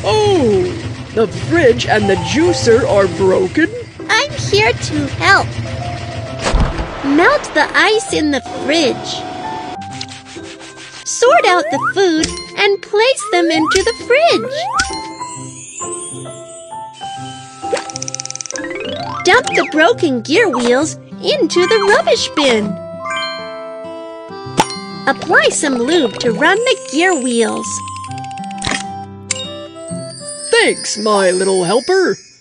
Oh, the fridge and the juicer are broken? I'm here to help. Melt the ice in the fridge. Sort out the food and place them into the fridge. Dump the broken gear wheels into the rubbish bin. Apply some lube to run the gear wheels. Thanks, my little helper.